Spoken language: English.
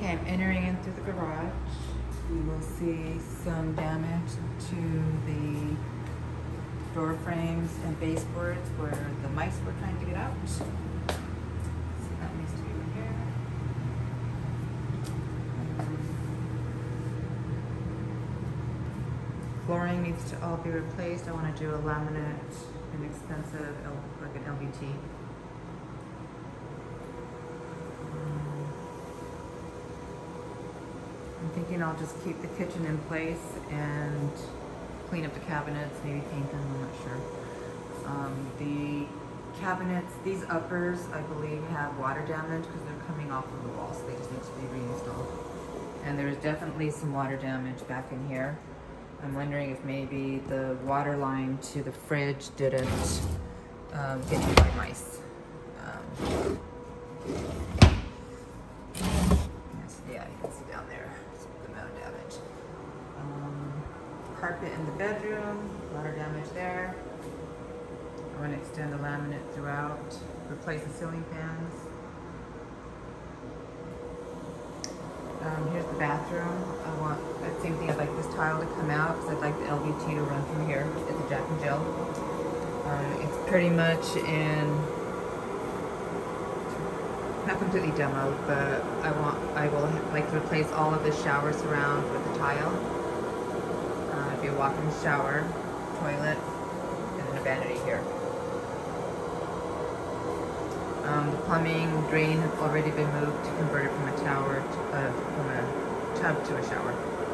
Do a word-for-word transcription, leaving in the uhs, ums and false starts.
Okay, I'm entering in through the garage. You will see some damage to the door frames and baseboards where the mice were trying to get out. So that needs to be repaired. Flooring needs to all be replaced. I want to do a laminate, inexpensive, like an L V T. I'm thinking I'll just keep the kitchen in place and clean up the cabinets, maybe paint them, I'm not sure. Um, the cabinets, these uppers, I believe have water damage because they're coming off of the wall, so they just need to be reinstalled. And there's definitely some water damage back in here. I'm wondering if maybe the water line to the fridge didn't um, get hit by mice. Um, yes, yeah, you can see down there some good amount of damage. Um, carpet in the bedroom, water damage there. I want to extend the laminate throughout, replace the ceiling fans. Um, here's the bathroom. I want that same thing. I'd like this tile to come out because I'd like the L V T to run from here. It's a Jack and Jill. Um, it's pretty much in, not completely demoed, but I want, I will like to replace all of the shower surround with the tile. Uh, it'd be a walk-in shower, toilet, and then a vanity here. Um, the plumbing drain has already been moved to convert it from a tower to, uh, from a tub to a shower.